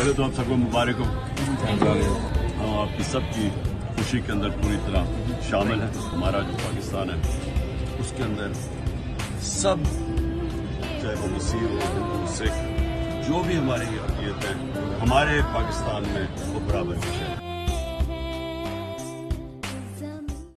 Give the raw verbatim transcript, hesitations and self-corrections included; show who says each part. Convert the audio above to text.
Speaker 1: पहले तो आप सबको मुबारक हो। हम आपकी सबकी खुशी के अंदर पूरी तरह शामिल हैं। हमारा जो पाकिस्तान है उसके अंदर सब, चाहे वो मसीह हो, हिंदू, सिख, जो भी हमारी अक़ीदत है, हमारे पाकिस्तान में वो बराबर की है।